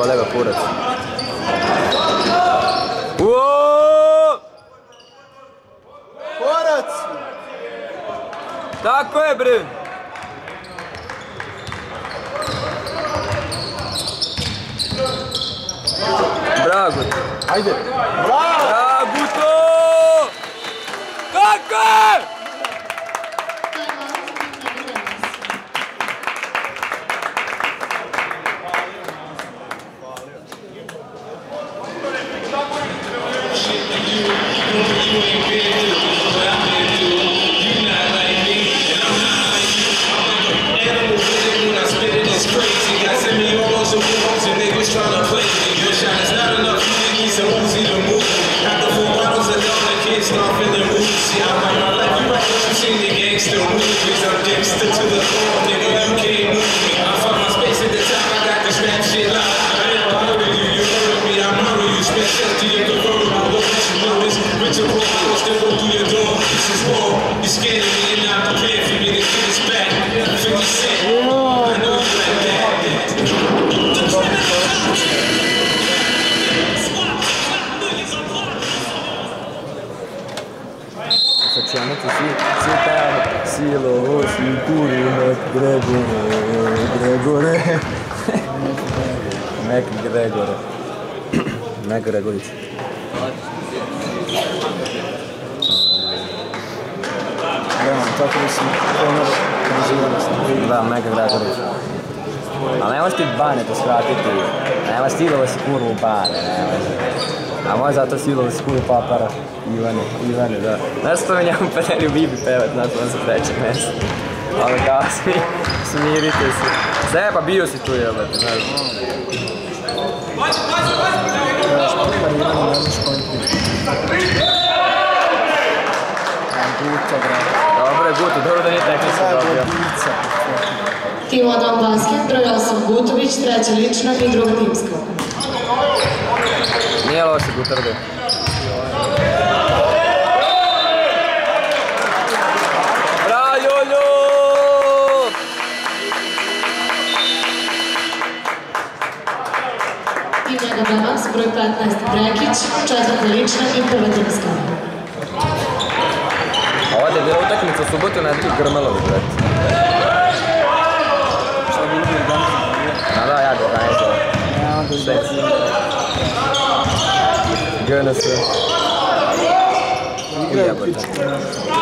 bole ga kurac. Korac! Tako je, bre! Dragut! Ajde! Bravo! Draguto! Tako je! Facciamoci si parla, si lo sicuri, Gregore. Mac Gregorić. Tako da si Da, Mac Gregorić. Ali nemaš ti Bane to skratiti. Nemaš Silova si kurvu Bane, nemaš. A može zato Silova si kurvu Papara. Ivane, da. Znaš što mi njemu Petelju Bibi pevat, znaš on sa trećeg mjesta. Ali kao smirite se. Sve pa bio si tu jebate, znaš. Dobro je Guto, dobro da nije tehnički dobio. Tim Adam Basket, broj 8 Gutović, treća lična i druga timska. Nije loše Gutarde. Damas, broj 15 Brekić, četvrta lična i prva timska. Ovdje je bila utakmica u subotu na Edriju Grmelovi, brate. Da, ja ga organizam. GNS. Ujebate.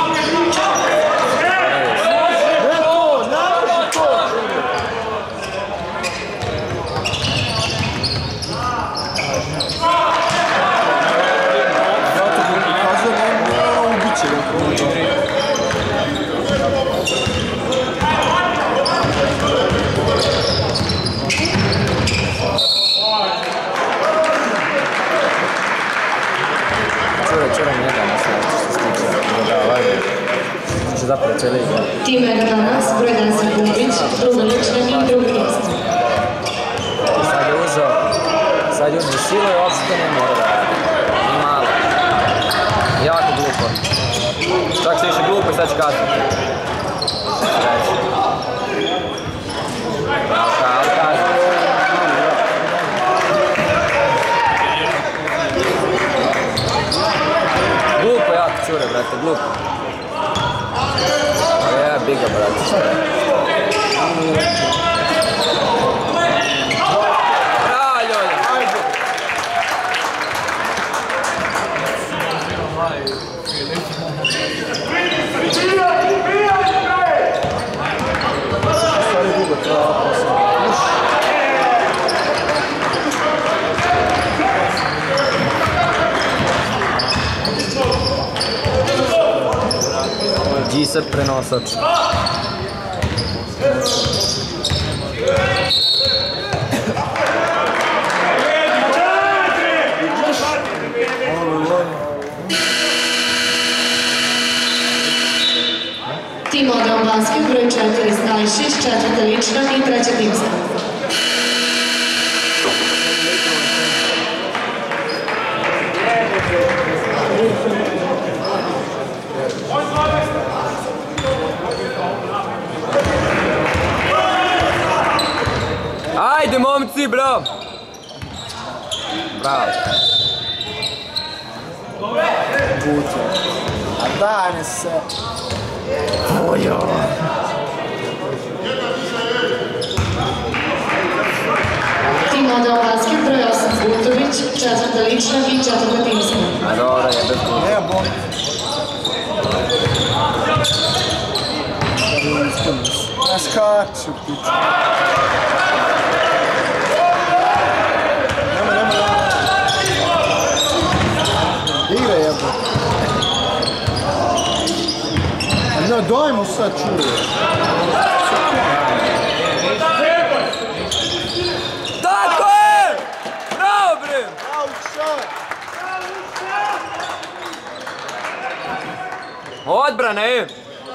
Tim Damas, broj 10 Gubić, druga lična i druga timska. Sad je uzeo silu i uopšte ne mora da radi. Malo. Jako glupo. Čak se više glupo i sad će kasniti. Ali kasniti. Glupo jako cure, brate, glupo. Biga, brate. G-Set prenosač. Tim Adam Basket, broj 4 Stajšić, četvrta lična i treća timska. Ajde, momci, bro! Bravo. Guto. A daj mi se. Ojo. Tim Model Basket, broj 8 Gutović, četvrta lična i četvrta timska. A dobro, je bez kuta. Ne, bom. Ne skaču, piču. Nema. Igra jebo. No, daj mu sad čuje. Tako je! Bravo, bre! Odbrana je!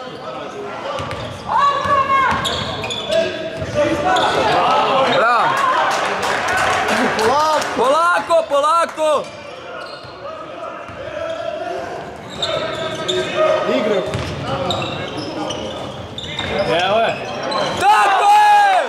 Bravo! Polako! Igra. Evo je. Tako je!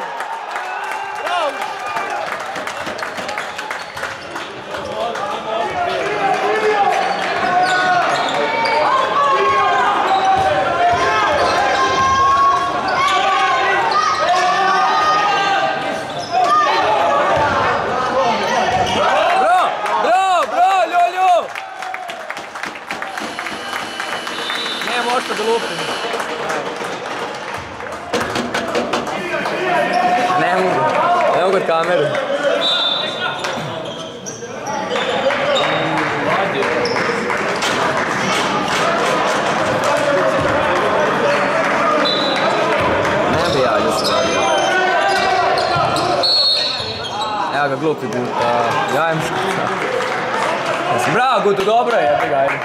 Bravo, Ljolju! Ne, možete da lupim. Ne mogu od kameru. Ne bi javio se radio. Evo ga glupi Guta. Jajem se. Bravo Guto, dobro je, jebi ga, ajde.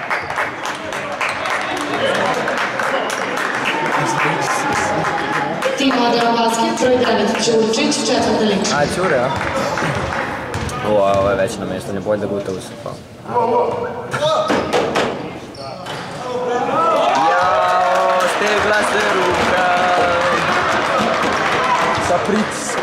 Tim Model Basket, broj 9 Ćurčić, četvrta lična. A, Ćure, a? Ovo je već namještanje, bolje da Guta usipa. Jao, stegla se ruka. Sa pritiskom.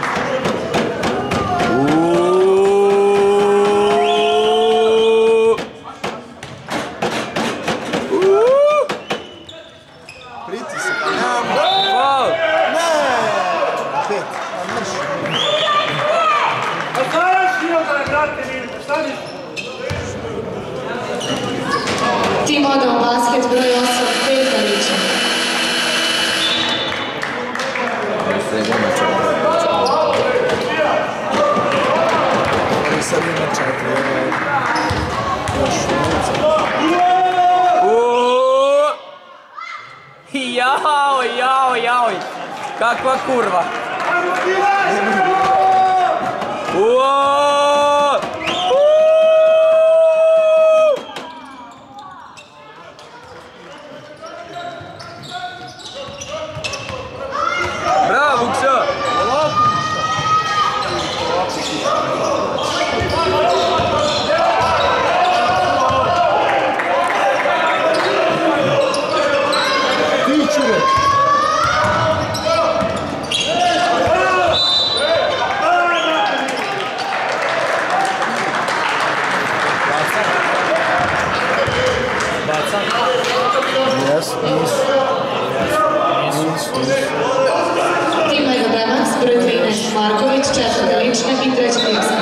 Pritisak. Wow! Pet. Tim Model Basket, broj 8 peta lična. Sad ima 4. Još Jao! Kakva kurva! Bravo, Vukša! Tičure. Tim Mega Bremax, broj 13 Marković, četvrta lična i treća timska.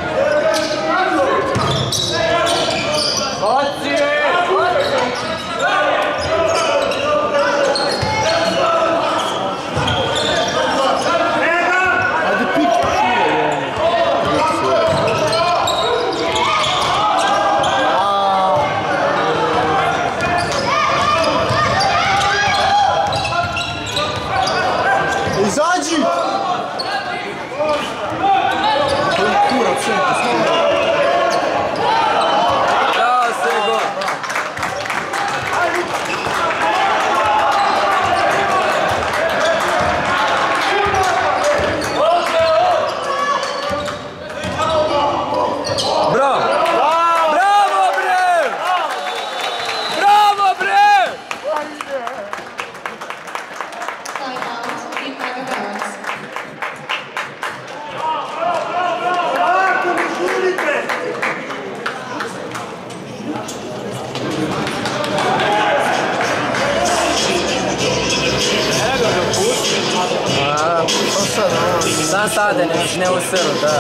Ajde piču šire. sade, ne u selu, da.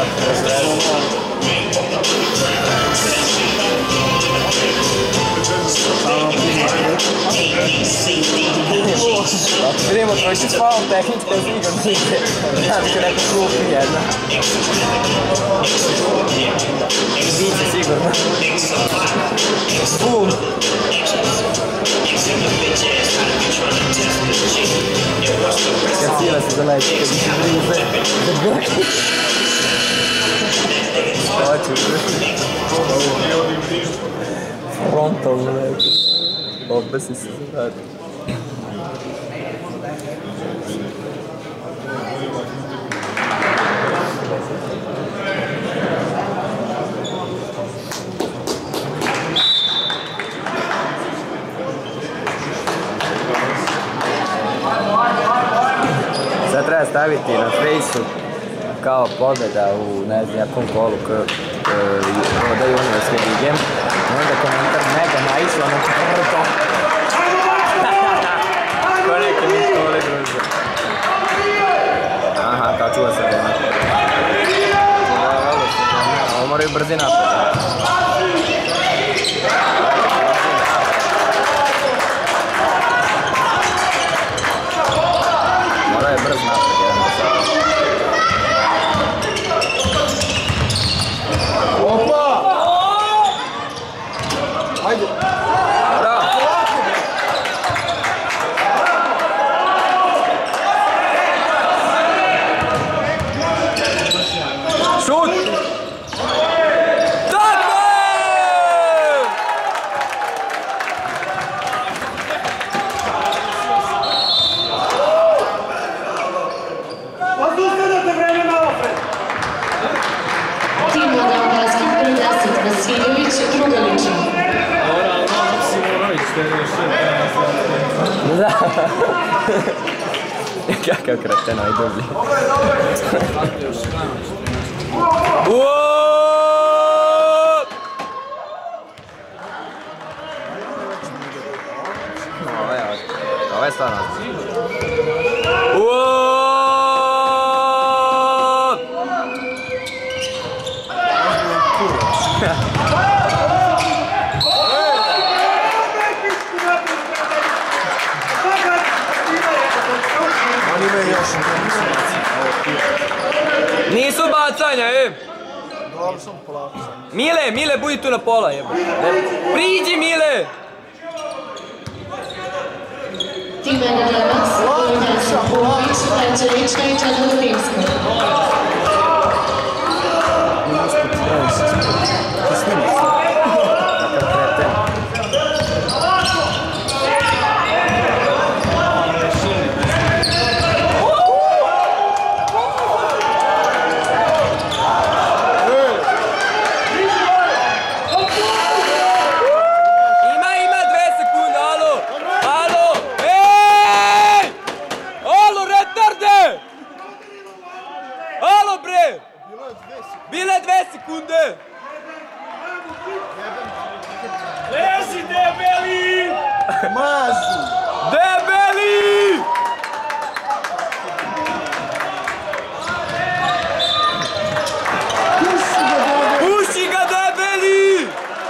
Vidimo, tvoj si spao tehnička ziga, nigde. Ja bih neko klupi jedna. Biće sigurno. Bum. Kad sila se zaleći, kad se blize. Hoću. Frontalno neko. Obesi se zadati. Sad treba staviti na fejsu kao pobjeda u ne znam jakom kolu Roda juniorske lige. Onda komentar mega naišla na to. Ko neke mi kole druže. Aha, kao čuva se to. Ovo moraju brzi napad. Morao je brz napad, jedan na sada. Opa! Ajde! Bravo! Šut! Tako! Odustanete vreme malo pre! Tim Modern Basket broj 10, Vasiljević, druga lična. Da. Kakav kreten, ovaj dublji. Ovo je stvarno. Oni imaju još Nisu bacanja, dobro sam polako. Mile, budi tu na pola, Priđi, Mile! Tim Enerlemax, broj 10, Bović, treća lična i četvrta timska. Bile 2 sekunde! Lezi, debeli! Mazu! Debeli! Puši ga, debeli!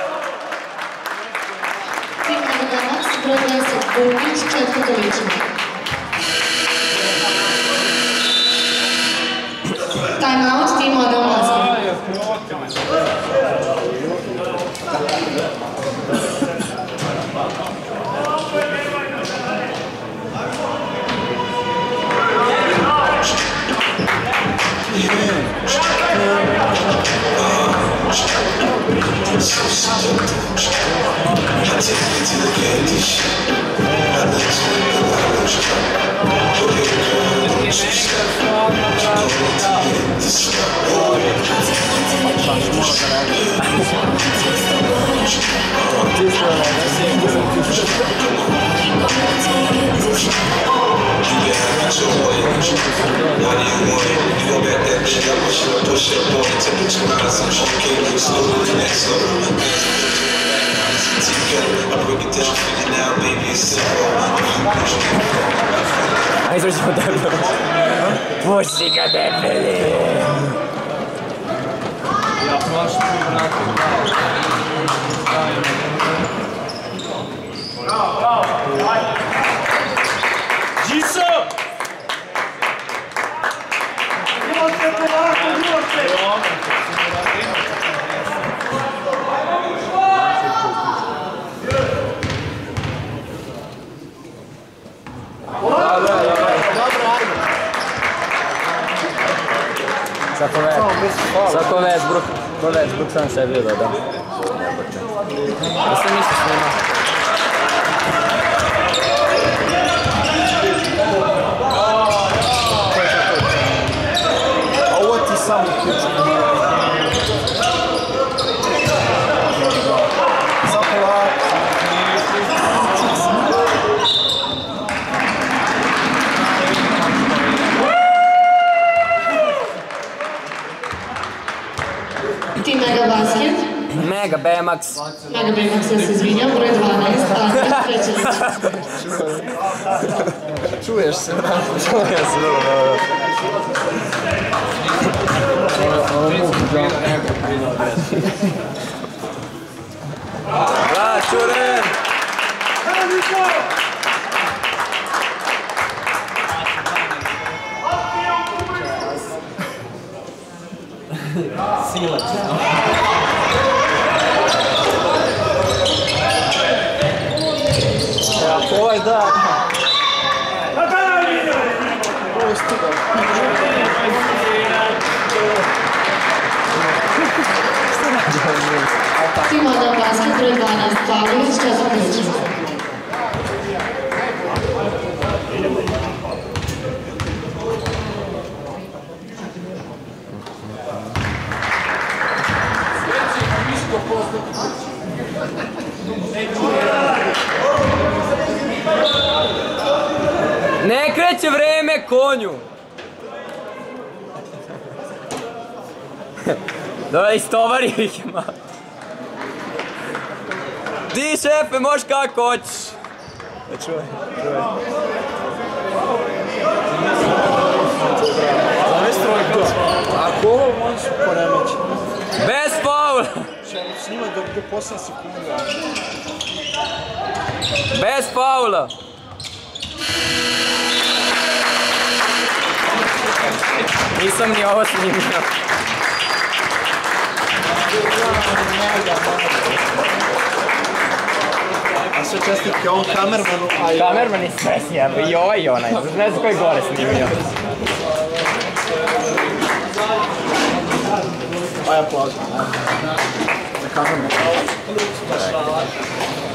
Tim Enerlemax, broj 10, Bović, četvrta lična. Time out, Tim Modern Basket. Aj, izrađemo debelo. Puši ga, debeli! Ja prošli put vratim. Žiso! Jurte, polako, jurte! Sako Westbrook sam se vidio, da. Da se ništa snima. A ovo ti samo ključno. Sako lako. Tim Mega Basket. Mega BMX. Mega BMX, ja se izvinjam, broj 12, Basket, treća lična. Čuješ se, man. Čujem se, dobro. Da, Čuren! Silac. Ako ovaj da... Ovo je stigao. Tim Adam Basket, broj 12, Pavlović, četvrta lična. Ne kreće vreme konju! Da istovari ih ima. Ti šefe možeš kako hoćeš. Čuvaj. Zavis trojka. Ako ovo možeš poremeći. Bez faula! Čemu snima do posljednje sekunde. Bez faula! Nisam ni ovo snimio. A sve čestitke ovom kamermanu, a i... Kamerman je sve sjebe, i ovaj i onaj. Ne znam koji gore snimio. A ja plažem. Za kamerman.